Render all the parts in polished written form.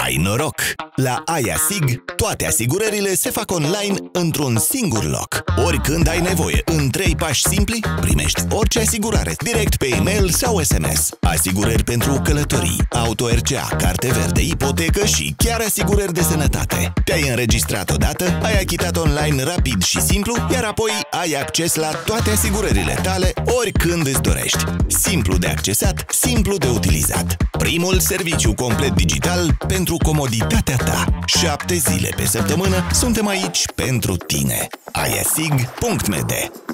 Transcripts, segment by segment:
Ai noroc! La AIASIG, toate asigurările se fac online într-un singur loc. Oricând ai nevoie, în 3 pași simpli, primești orice asigurare direct pe e-mail sau SMS. Asigurări pentru călătorii, auto RCA, carte verde, ipotecă și chiar asigurări de sănătate. Te-ai înregistrat odată, ai achitat online rapid și simplu, iar apoi ai acces la toate asigurările tale oricând îți dorești. Simplu de accesat, simplu de utilizat. Primul serviciu complet digital pentru comoditatea ta. 7 zile pe săptămână suntem aici pentru tine. aiasig.md.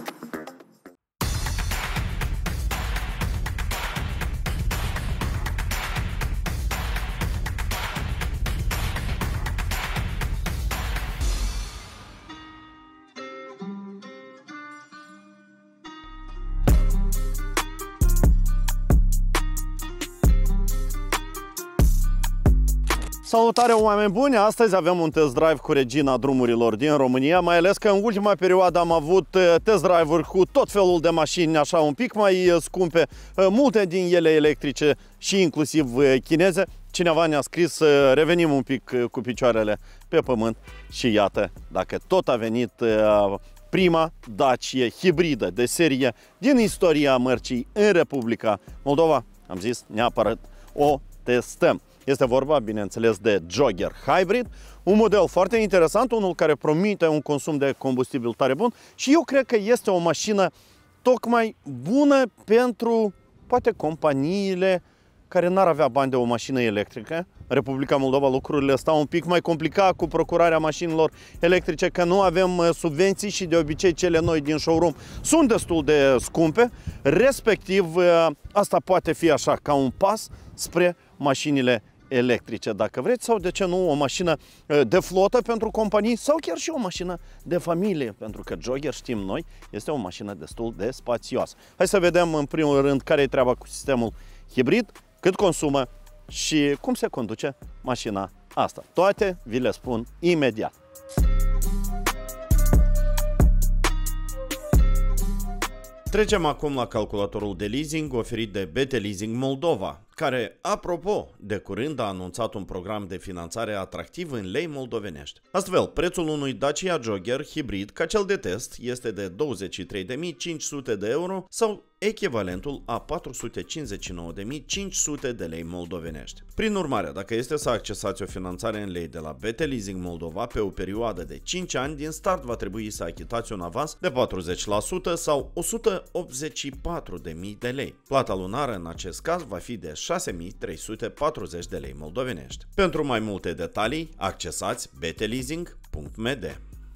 Salutare, oameni buni! Astăzi avem un test drive cu regina drumurilor din România, mai ales că în ultima perioadă am avut test drive-uri cu tot felul de mașini așa un pic mai scumpe, multe din ele electrice și inclusiv chineze. Cineva ne-a scris să revenim un pic cu picioarele pe pământ și iată, dacă tot a venit prima Dacia hibridă de serie din istoria mărcii în Republica Moldova, am zis neapărat o testăm. Este vorba, bineînțeles, de Jogger Hybrid, un model foarte interesant, unul care promite un consum de combustibil tare bun și eu cred că este o mașină tocmai bună pentru, poate, companiile care n-ar avea bani de o mașină electrică. În Republica Moldova lucrurile stau un pic mai complicat cu procurarea mașinilor electrice, că nu avem subvenții și de obicei cele noi din showroom sunt destul de scumpe. Respectiv, asta poate fi așa ca un pas spre mașinile electrice, dacă vreți, sau de ce nu o mașină de flotă pentru companii sau chiar și o mașină de familie, pentru că Jogger, știm noi, este o mașină destul de spațioasă. Hai să vedem în primul rând care e treaba cu sistemul hibrid, cât consumă și cum se conduce mașina asta. Toate vi le spun imediat. Trecem acum la calculatorul de leasing oferit de BT Leasing Moldova, care, apropo, de curând a anunțat un program de finanțare atractiv în lei moldovenești. Astfel, prețul unui Dacia Jogger hibrid ca cel de test este de 23.500 de euro sau echivalentul a 459.500 de lei moldovenești. Prin urmare, dacă este să accesați o finanțare în lei de la BT Leasing Moldova pe o perioadă de 5 ani, din start va trebui să achitați un avans de 40% sau 184.000 de lei. Plata lunară în acest caz va fi de 6.340 de lei moldovenești. Pentru mai multe detalii, accesați btleasing.md.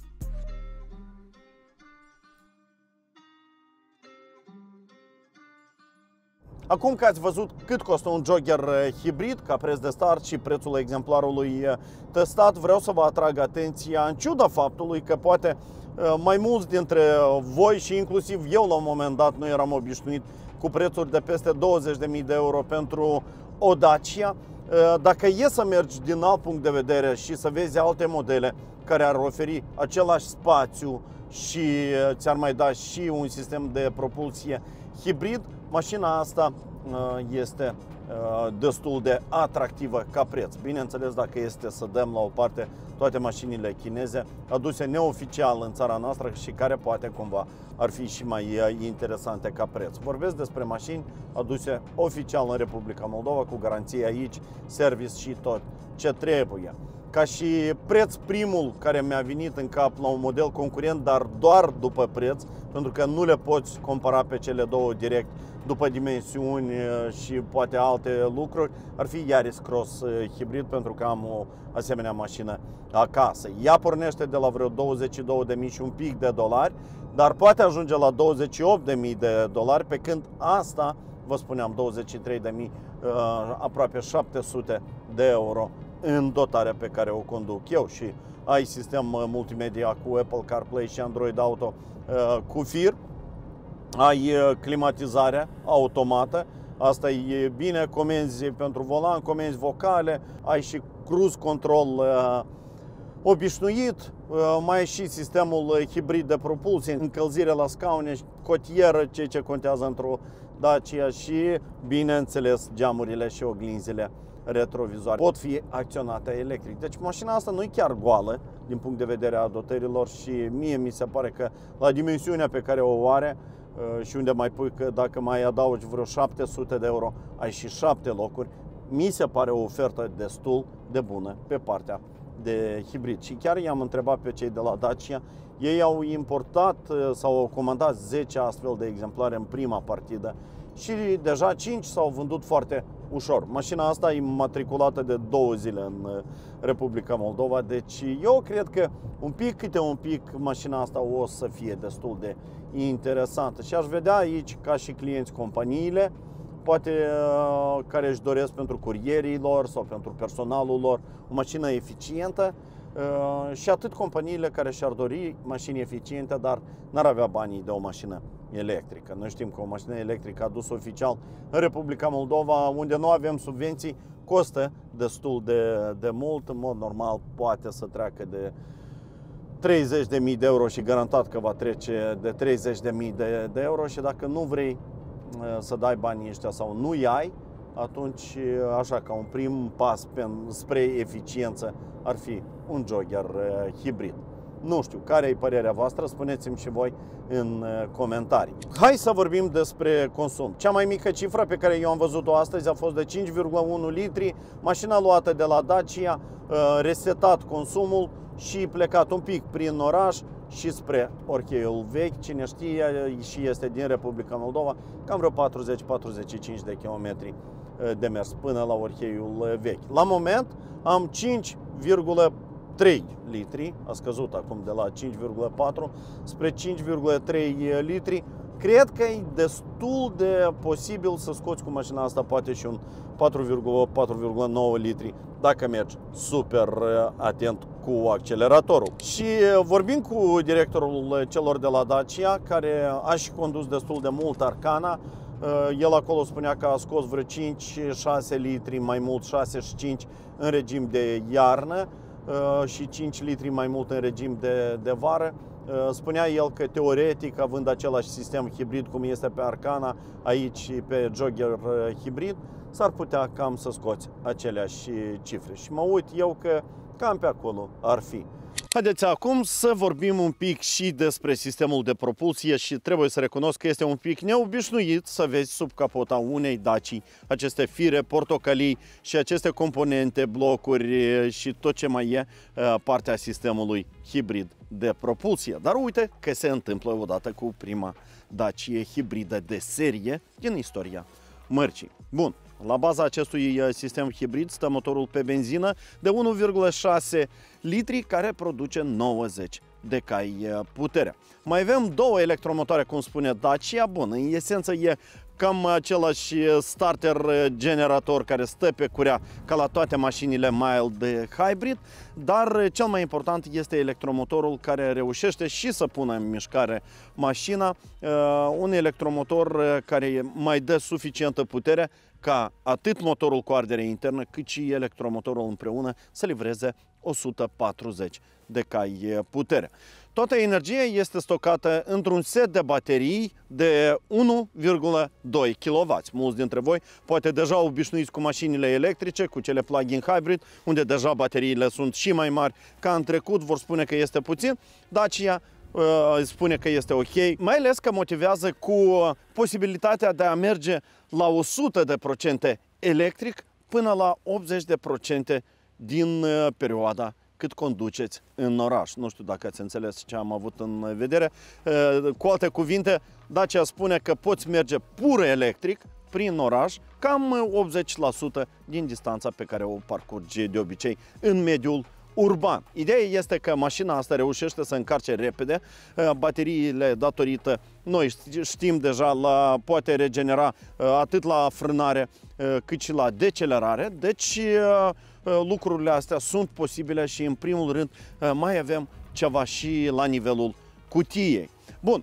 Acum că ați văzut cât costă un Jogger hibrid ca preț de start și prețul exemplarului testat, vreau să vă atrag atenția, în ciuda faptului că poate mai mulți dintre voi și inclusiv eu la un moment dat nu eram obișnuit cu prețuri de peste 20.000 de euro pentru o Dacia. Dacă e să mergi din alt punct de vedere și să vezi alte modele care ar oferi același spațiu și ți-ar mai da și un sistem de propulsie hibrid, mașina asta este destul de atractivă ca preț. Bineînțeles, dacă este să dăm la o parte toate mașinile chineze aduse neoficial în țara noastră și care poate cumva ar fi și mai interesante ca preț. Vorbesc despre mașini aduse oficial în Republica Moldova, cu garanție aici, service și tot ce trebuie. Ca și preț, primul care mi-a venit în cap la un model concurent, dar doar după preț, pentru că nu le poți compara pe cele două direct după dimensiuni și poate alte lucruri, ar fi Yaris Cross hibrid, pentru că am o asemenea mașină acasă. Ea pornește de la vreo 22.000 și un pic de dolari, dar poate ajunge la 28.000 de dolari, pe când asta, vă spuneam, 23.000, aproape 700 de euro în dotarea pe care o conduc eu, și ai sistem multimedia cu Apple CarPlay și Android Auto cu fir, ai climatizarea automată, asta e bine, comenzi pentru volan, comenzi vocale, ai și cruise control obișnuit, mai e și sistemul hibrid de propulsie, încălzire la scaune, cotieră, ce contează într-o Dacia, și, bineînțeles, geamurile și oglinzile retrovizoare pot fi acționate electric. Deci mașina asta nu e chiar goală din punct de vedere a dotărilor și mie mi se pare că la dimensiunea pe care o are și unde mai pui că dacă mai adaugi vreo 700 de euro, ai și 7 locuri, mi se pare o ofertă destul de bună pe partea de hibrid. Și chiar i-am întrebat pe cei de la Dacia, ei au importat sau au comandat 10 astfel de exemplare în prima partidă și deja 5 s-au vândut foarte ușor. Mașina asta e matriculată de 2 zile în Republica Moldova, deci eu cred că câte un pic mașina asta o să fie destul de interesantă și aș vedea aici ca și clienți companiile, poate care își doresc pentru curierii lor sau pentru personalul lor o mașină eficientă și atât companiile care și-ar dori mașini eficiente, dar n-ar avea banii de o mașină electrică. Noi știm că o mașină electrică adusă oficial în Republica Moldova, unde nu avem subvenții, costă destul de mult. În mod normal poate să treacă de 30.000 de euro și garantat că va trece de 30.000 de euro și dacă nu vrei să dai banii ăștia sau nu i-ai, atunci, așa, ca un prim pas spre eficiență ar fi un jogger hibrid. Nu știu, care e părerea voastră? Spuneți-mi și voi în comentarii. Hai să vorbim despre consum. Cea mai mică cifră pe care eu am văzut-o astăzi a fost de 5,1 litri. Mașina luată de la Dacia, resetat consumul și plecat un pic prin oraș și spre Orcheiul Vechi. Cine știe și este din Republica Moldova, cam vreo 40-45 de kilometri de mers până la Orcheiul Vechi. La moment am 5,3 litri, a scăzut acum de la 5,4 spre 5,3 litri. Cred că e destul de posibil să scoți cu mașina asta poate și un 4,8-4,9 litri dacă mergi super atent cu acceleratorul. Și vorbim cu directorul celor de la Dacia, care a și condus destul de mult Arcana. El acolo spunea că a scos vreo 5-6 litri mai mult, 6 și 5 în regim de iarnă și 5 litri mai mult în regim de vară. Spunea el că teoretic, având același sistem hibrid cum este pe Arcana, aici pe jogger hibrid, s-ar putea cam să scoți aceleași cifre. Și mă uit eu că cam pe acolo ar fi. Haideți acum să vorbim un pic și despre sistemul de propulsie și trebuie să recunosc că este un pic neobișnuit să vezi sub capota unei Dacia aceste fire, portocalii și aceste componente, blocuri și tot ce mai e partea sistemului hibrid de propulsie. Dar uite că se întâmplă odată cu prima Dacia hibridă de serie din istoria mărcii. Bun. La baza acestui sistem hibrid stă motorul pe benzină de 1,6 litri care produce 90 de cai putere. Mai avem două electromotoare, cum spune Dacia. Bun, în esență e cam același starter generator care stă pe curea ca la toate mașinile mild hybrid, dar cel mai important este electromotorul care reușește și să pună în mișcare mașina, un electromotor care mai dă suficientă putere ca atât motorul cu ardere internă cât și electromotorul împreună să livreze 140 de cai putere. Toată energia este stocată într-un set de baterii de 1,2 kW. Mulți dintre voi poate deja obișnuiți cu mașinile electrice, cu cele plug-in hybrid, unde deja bateriile sunt și mai mari ca în trecut, vor spune că este puțin. Dacia spune că este ok, mai ales că motivează cu posibilitatea de a merge la 100% electric până la 80% din perioada cât conduceți în oraș. Nu știu dacă ați înțeles ce am avut în vedere. Cu alte cuvinte, Dacia spune că poți merge pur electric prin oraș cam 80% din distanța pe care o parcurgi de obicei în mediul urban. Ideea este că mașina asta reușește să încarce repede, bateriile datorită, noi știm deja, poate regenera atât la frânare cât și la decelerare, deci lucrurile astea sunt posibile și în primul rând mai avem ceva și la nivelul cutiei. Bun,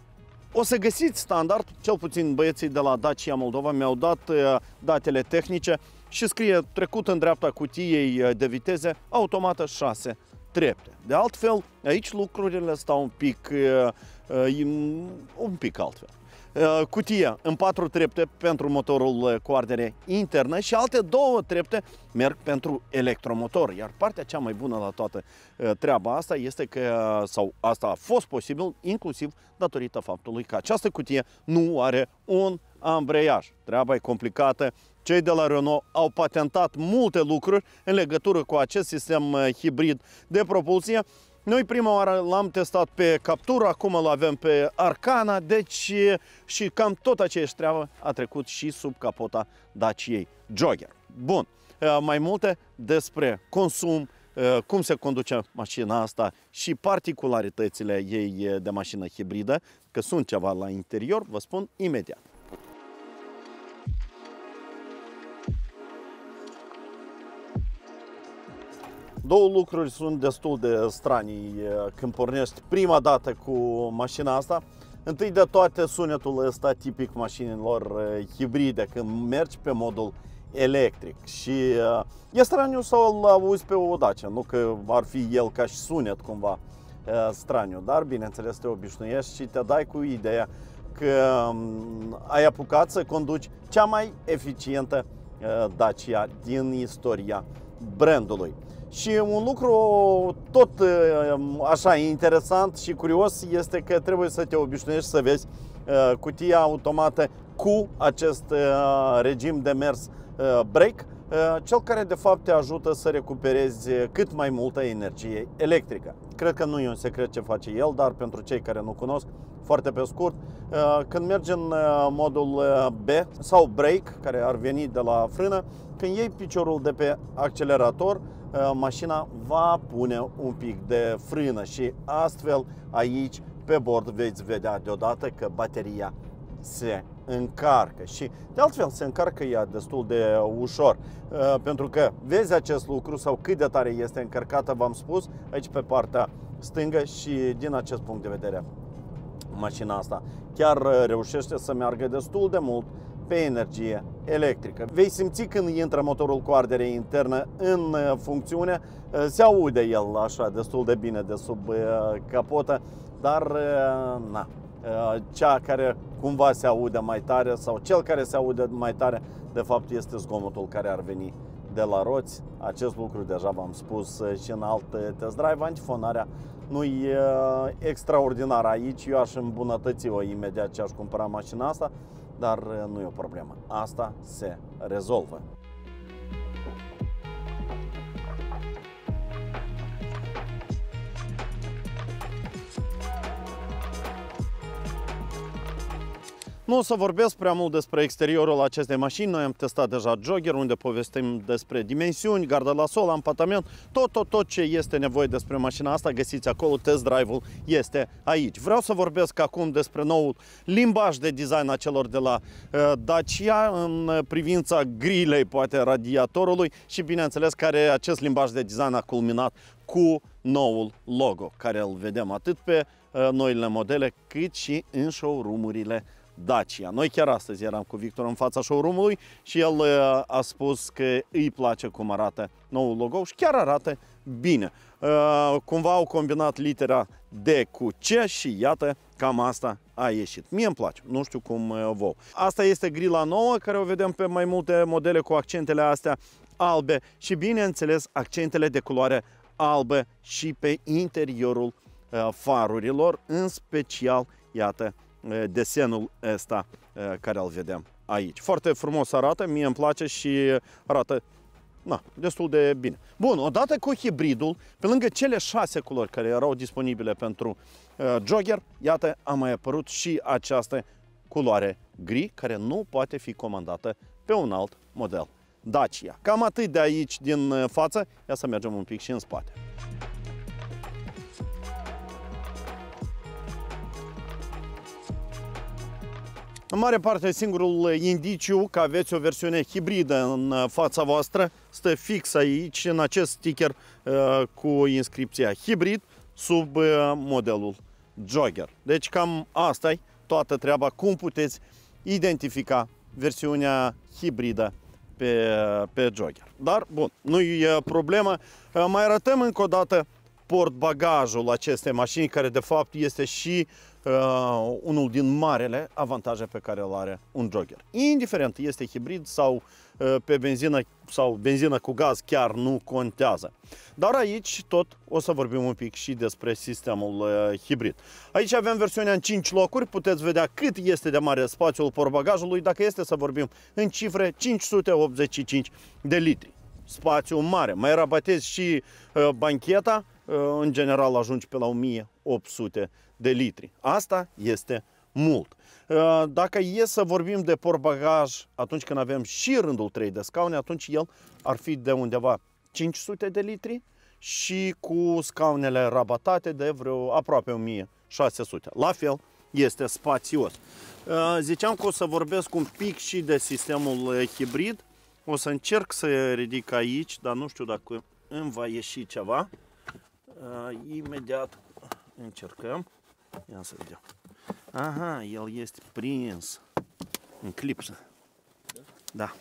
o să găsiți standard, cel puțin băieții de la Dacia Moldova mi-au dat datele tehnice și scrie trecut în dreapta cutiei de viteze, automată 6 trepte. De altfel, aici lucrurile stau un pic altfel. cutie în 4 trepte pentru motorul cu ardere internă și alte 2 trepte merg pentru electromotor. Iar partea cea mai bună la toată treaba asta este că, sau asta a fost posibil, inclusiv datorită faptului că această cutie nu are un ambreiaj. Treaba e complicată. Cei de la Renault au patentat multe lucruri în legătură cu acest sistem hibrid de propulsie. Noi prima oară l-am testat pe Captur, acum îl avem pe Arcana, deci și cam tot aceeași treabă a trecut și sub capota Daciei Jogger. Bun, mai multe despre consum, cum se conduce mașina asta și particularitățile ei de mașină hibridă, că sunt ceva la interior, vă spun imediat. Două lucruri sunt destul de stranii când pornești prima dată cu mașina asta. Întâi de toate, sunetul ăsta tipic mașinilor hibride, când mergi pe modul electric. Și e straniu să-l auzi pe o Dacia, nu că ar fi el ca și sunet cumva straniu, dar bineînțeles te obișnuiești și te dai cu ideea că ai apucat să conduci cea mai eficientă Dacia din istoria brandului. Și un lucru tot așa interesant și curios este că trebuie să te obișnuiești să vezi cutia automată cu acest regim de mers brake, cel care de fapt te ajută să recuperezi cât mai multă energie electrică. Cred că nu e un secret ce face el, dar pentru cei care nu cunosc, foarte pe scurt, când mergi în modul B sau brake, care ar veni de la frână, când iei piciorul de pe accelerator, mașina va pune un pic de frână și astfel aici pe bord veți vedea deodată că bateria se încarcă și de altfel se încarcă ea destul de ușor, pentru că vezi acest lucru sau cât de tare este încărcată, v-am spus, aici pe partea stângă și din acest punct de vedere mașina asta chiar reușește să meargă destul de mult pe energie electrică. Vei simți când intră motorul cu ardere internă în funcțiune, se aude el așa destul de bine de sub capotă, dar na, cea care cumva se aude mai tare sau cel care se aude mai tare de fapt este zgomotul care ar veni de la roți. Acest lucru deja v-am spus și în alt test drive. Antifonarea nu e extraordinară aici, eu aș îmbunătăți-o imediat ce aș cumpăra mașina asta, dar nu e o problemă. Asta se rezolvă. Nu o să vorbesc prea mult despre exteriorul acestei mașini. Noi am testat deja Jogger, unde povestim despre dimensiuni, gardă la sol, ampatament, tot ce este nevoie despre mașina asta găsiți acolo, test drive-ul este aici. Vreau să vorbesc acum despre noul limbaj de design a celor de la Dacia în privința grilei, poate radiatorului și bineînțeles care acest limbaj de design a culminat cu noul logo, care îl vedem atât pe noile modele cât și în showroom-urile Dacia. Noi chiar astăzi eram cu Victor în fața showroom-ului și el a spus că îi place cum arată noul logo și chiar arată bine. Cumva au combinat litera D cu C și iată, cam asta a ieșit. Mie îmi place, nu știu cum vouă. Asta este grila nouă, care o vedem pe mai multe modele cu accentele astea albe și bineînțeles accentele de culoare albă și pe interiorul farurilor, în special, iată, desenul ăsta care îl vedem aici. Foarte frumos arată, mie îmi place și arată destul de bine. Bun, odată cu hibridul, pe lângă cele 6 culori care erau disponibile pentru Jogger, iată, a mai apărut și această culoare gri, care nu poate fi comandată pe un alt model Dacia. Cam atât de aici din față, ia să mergem un pic și în spate. În mare parte, singurul indiciu că aveți o versiune hibridă în fața voastră stă fix aici, în acest sticker cu inscripția hibrid sub modelul Jogger. Deci cam asta e toată treaba, cum puteți identifica versiunea hibridă pe Jogger. Dar, bun, nu e problemă. Mai arătăm încă o dată portbagajul acestei mașini, care de fapt este și unul din marele avantaje pe care îl are un Jogger. Indiferent este hibrid sau pe benzină sau benzină cu gaz, chiar nu contează. Dar aici tot o să vorbim un pic și despre sistemul hibrid. Aici avem versiunea în 5 locuri, puteți vedea cât este de mare spațiul portbagajului. Dacă este să vorbim în cifre, 585 de litri. Spațiu mare, mai rabatezi și bancheta, în general ajungi pe la 1800 de litri. Asta este mult. Dacă e să vorbim de portbagaj, atunci când avem și rândul 3 de scaune, atunci el ar fi de undeva 500 de litri și cu scaunele rabatate de vreo aproape 1600. La fel, este spațios. Ziceam că o să vorbesc un pic și de sistemul hibrid. O să încerc să ridic aici, dar nu știu dacă îmi va ieși ceva. Imediat încercăm. Ia să vedem. Aha, el este prins în clipsă. Da.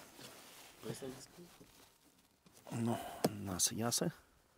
Nu, n-a să iasă.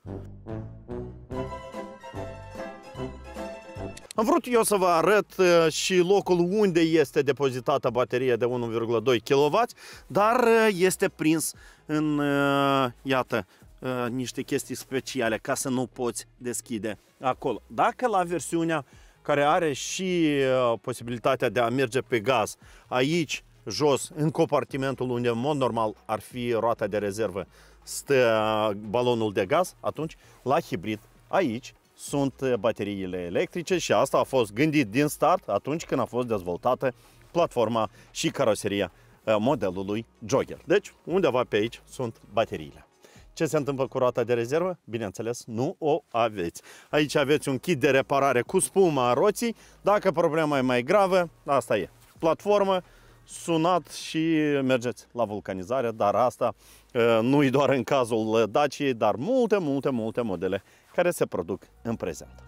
Am vrut eu să vă arăt și locul unde este depozitată bateria de 1,2 kW, dar este prins în, iată, niște chestii speciale ca să nu poți deschide acolo. Dacă la versiunea care are și posibilitatea de a merge pe gaz, aici jos, în compartimentul unde în mod normal ar fi roata de rezervă, stă balonul de gaz, atunci la hibrid aici sunt bateriile electrice și asta a fost gândit din start atunci când a fost dezvoltată platforma și caroseria modelului Jogger. Deci undeva pe aici sunt bateriile. Ce se întâmplă cu roata de rezervă? Bineînțeles, nu o aveți. Aici aveți un kit de reparare cu spuma a roții. Dacă problema e mai gravă, asta e. Platformă, sunat și mergeți la vulcanizare, dar asta nu e doar în cazul Daciei, dar multe modele care se produc în prezent.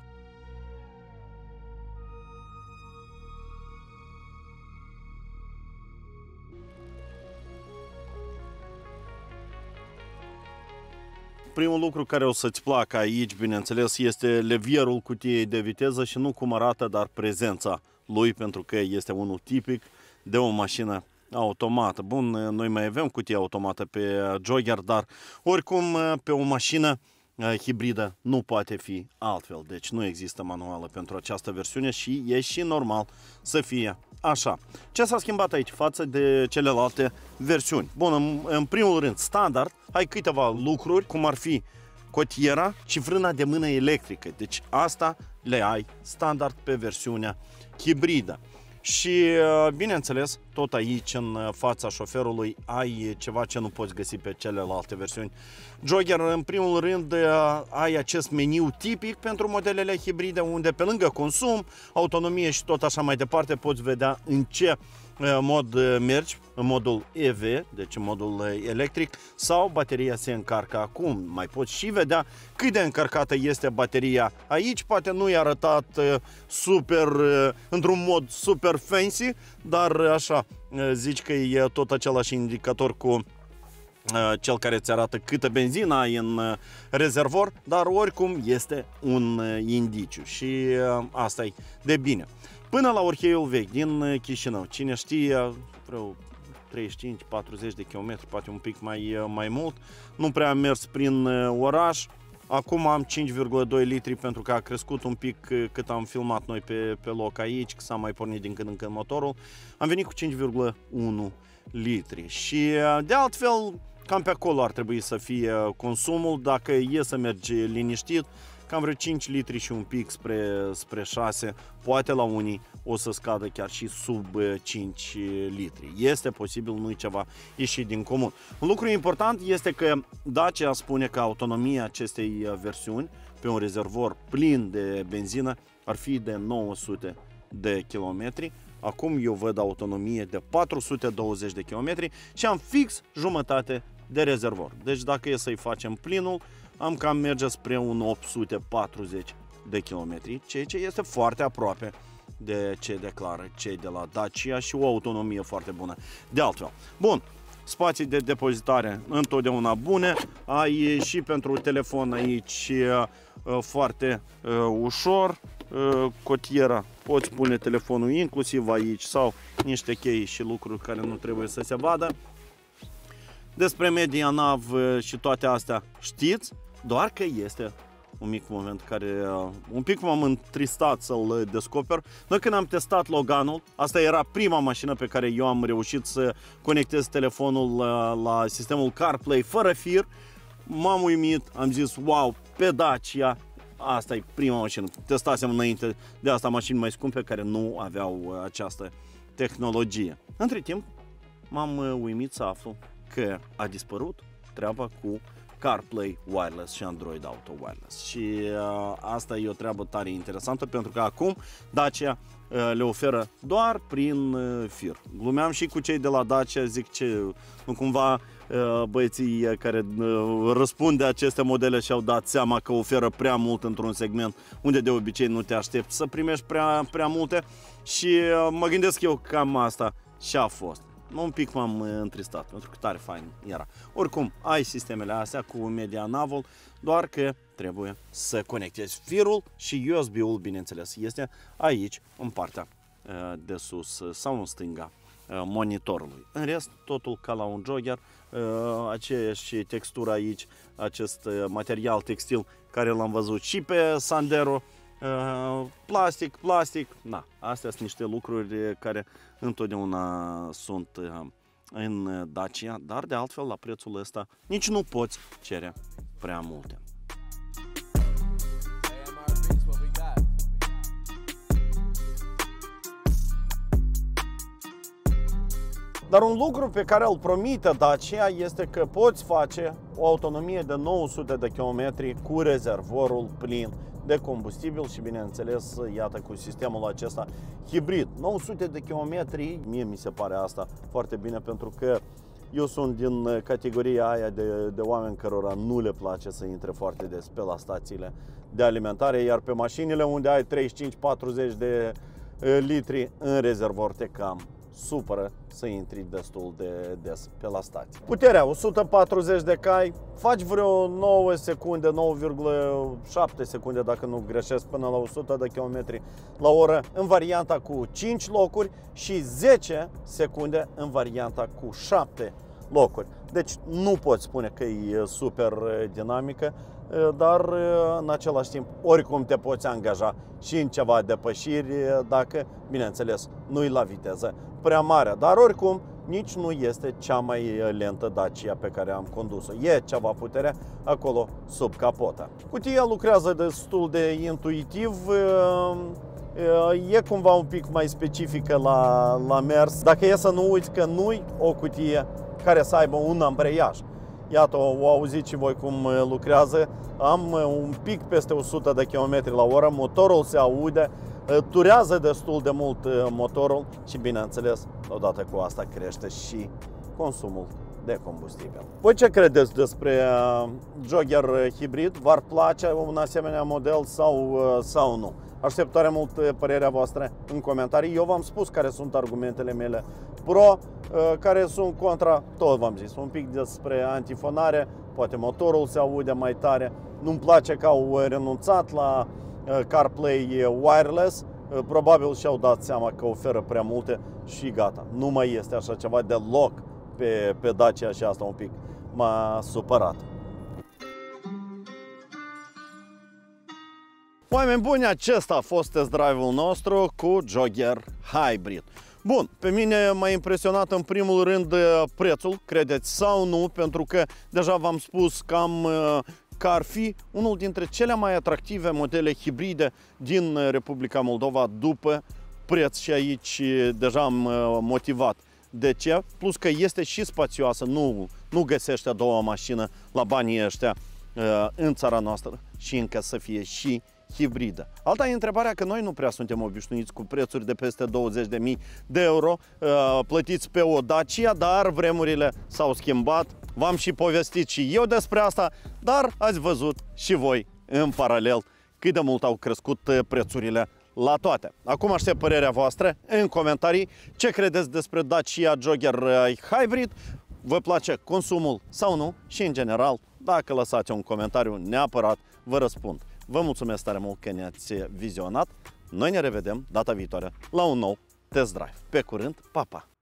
Primul lucru care o să-ți placă aici, bineînțeles, este levierul cutiei de viteză și nu cum arată, dar prezența lui, pentru că este unul tipic de o mașină automată. Bun, noi mai avem cutie automată pe Jogger, dar oricum pe o mașină hibridă nu poate fi altfel. Deci nu există manuală pentru această versiune și e și normal să fie așa. Ce s-a schimbat aici față de celelalte versiuni? Bun, în primul rând, standard, ai câteva lucruri, cum ar fi cotiera și frâna de mână electrică. Deci asta le ai standard pe versiunea hibridă. Și, bineînțeles, tot aici, în fața șoferului, ai ceva ce nu poți găsi pe celelalte versiuni. Jogger, în primul rând, ai acest meniu tipic pentru modelele hibride, unde pe lângă consum, autonomie și tot așa mai departe, poți vedea în ce mod mergi, în modul EV, deci în modul electric, sau bateria se încarcă acum. Mai poți și vedea cât de încărcată este bateria aici. Poate nu e arătat super, într-un mod super fancy, dar așa, zici că e tot același indicator cu cel care îți arată câtă benzină ai în rezervor, dar oricum este un indiciu și asta e de bine. Până la Orheiul Vechi din Chișinău, cine știe, vreo 35-40 de kilometri, poate un pic mai mult, nu prea am mers prin oraș. Acum am 5,2 litri pentru că a crescut un pic cât am filmat noi pe loc aici, că s-a mai pornit din când în când motorul. Am venit cu 5,1 litri și de altfel cam pe acolo ar trebui să fie consumul. Dacă e să mergi liniștit, cam vreo 5 litri și un pic spre 6, poate la unii o să scadă chiar și sub 5 litri. Este posibil, nu-i ceva ieșit din comun. Un lucru important este că Dacia spune că autonomia acestei versiuni pe un rezervor plin de benzină ar fi de 900 de kilometri. Acum eu văd autonomie de 420 de kilometri și am fix jumătate de rezervor. Deci dacă e să-i facem plinul, am cam merge spre un 840 de kilometri, ceea ce este foarte aproape de ce declară cei de la Dacia și o autonomie foarte bună. De altfel, bun, spații de depozitare întotdeauna bune, ai și pentru telefon aici foarte ușor, cotiera, poți pune telefonul inclusiv aici sau niște chei și lucruri care nu trebuie să se vadă. Despre MediaNav și toate astea știți, doar că este un mic moment care un pic m-am întristat să-l descoper. Noi când am testat Loganul, asta era prima mașină pe care eu am reușit să conectez telefonul la sistemul CarPlay fără fir, m-am uimit, am zis wow, pe Dacia, asta e prima mașină. Testasem înainte de asta mașini mai scumpe care nu aveau această tehnologie. Între timp, m-am uimit să aflu că a dispărut treaba cu CarPlay Wireless și Android Auto Wireless. Și asta e o treabă tare interesantă pentru că acum Dacia le oferă doar prin fir. Glumeam și cu cei de la Dacia, zic ce nu cumva băieții care răspund de aceste modele și-au dat seama că oferă prea mult într-un segment unde de obicei nu te aștepți să primești prea multe și mă gândesc eu că cam asta și-a fost. Un pic m-am întristat, pentru că tare fain era. Oricum, ai sistemele astea cu MediaNav-ul, doar că trebuie să conectezi firul și USB-ul, bineînțeles, este aici, în partea de sus sau în stânga monitorului. În rest, totul ca la un jogger, aceeași textură aici, acest material textil care l-am văzut și pe Sandero, plastic, na, astea sunt niște lucruri care întotdeauna sunt în Dacia, dar de altfel la prețul ăsta nici nu poți cere prea multe. Dar un lucru pe care îl promite Dacia este că poți face o autonomie de 900 de km cu rezervorul plin de combustibil și, bineînțeles, iată, cu sistemul acesta hibrid. 900 de kilometri, mie mi se pare asta foarte bine, pentru că eu sunt din categoria aia de oameni cărora nu le place să intre foarte des pe la stațiile de alimentare, iar pe mașinile unde ai 35-40 de litri în rezervor te cam supără să intri destul de des pe la stație. Puterea 140 de cai, faci vreo 9 secunde, 9,7 secunde dacă nu greșesc, până la 100 de km la oră în varianta cu 5 locuri și 10 secunde în varianta cu 7 locuri. Deci nu poți spune că e super dinamică, dar în același timp oricum te poți angaja și în ceva depășiri dacă, bineînțeles, nu-i la viteză prea mare, dar oricum nici nu este cea mai lentă Dacia pe care am condus-o. E ceva putere acolo sub capotă. Cutia lucrează destul de intuitiv, e cumva un pic mai specifică la mers. Dacă e să nu uiți că nu-i o cutie care să aibă un ambreiaj. Iată, o auziți și voi cum lucrează. Am un pic peste 100 de km la oră, motorul se aude, turează destul de mult motorul și, bineînțeles, odată cu asta crește și consumul de combustibil. Voi ce credeți despre jogger hibrid? V-ar place un asemenea model sau nu? Aștept tare mult părerea voastră în comentarii. Eu v-am spus care sunt argumentele mele pro, care sunt contra, tot v-am zis. Un pic despre antifonare, poate motorul se aude mai tare. Nu-mi place că au renunțat la CarPlay Wireless, probabil și-au dat seama că oferă prea multe și gata. Nu mai este așa ceva deloc pe Dacia și asta un pic m-a supărat. Oameni buni, acesta a fost test drive-ul nostru cu jogger hybrid. Bun, pe mine m-a impresionat în primul rând prețul, credeți sau nu, pentru că deja v-am spus că ar fi unul dintre cele mai atractive modele hibride din Republica Moldova după preț și aici deja am motivat de ce, plus că este și spațioasă, nu găsești a doua mașină la banii ăștia în țara noastră și încă să fie și hibridă. Alta e întrebarea că noi nu prea suntem obișnuiți cu prețuri de peste 20.000 de euro plătiți pe o Dacia, dar vremurile s-au schimbat. V-am și povestit și eu despre asta, dar ați văzut și voi în paralel cât de mult au crescut prețurile la toate. Acum aștept părerea voastră în comentarii. Ce credeți despre Dacia Jogger Hybrid? vă place consumul sau nu și în general, dacă lăsați un comentariu neapărat, vă răspund. Vă mulțumesc tare mult că ne-ați vizionat. Noi ne revedem data viitoare la un nou test drive. Pe curând, pa, pa!